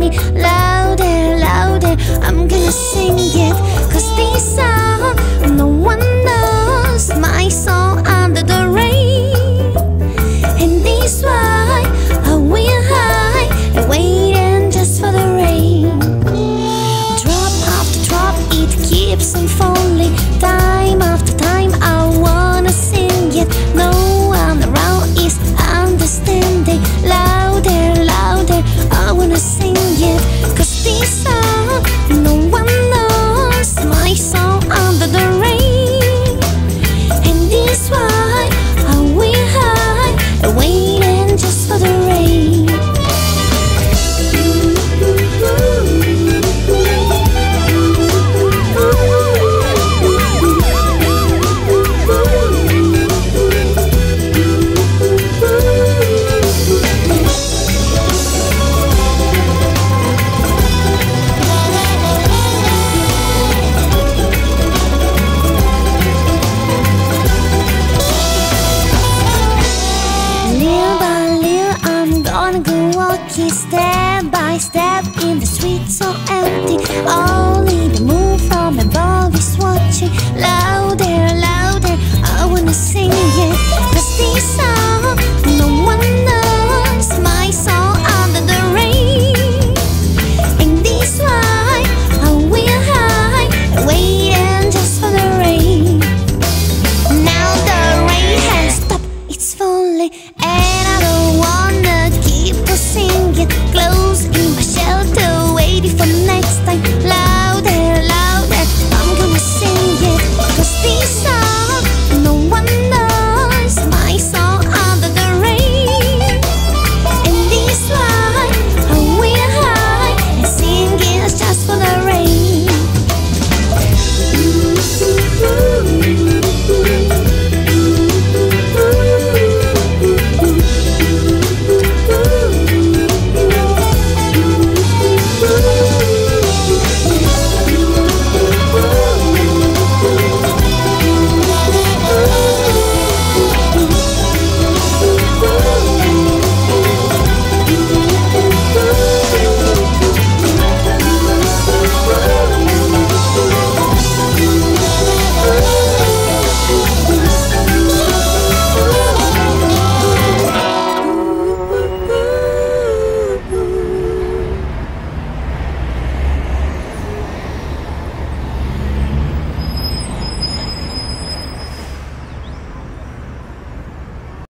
me louder, louder. I'm gonna sing it, 'cause this song no one knows my song under the rain. And this why I will hide, waiting just for the rain. Drop after drop, it keeps on falling. Time after time, I wanna sing it. No one around is understanding. Louder, louder, I wanna sing it, 'cause this song no one knows my song under the rain. And this why I will hide, waiting just for the rain. Step by step in the street so empty. Oh,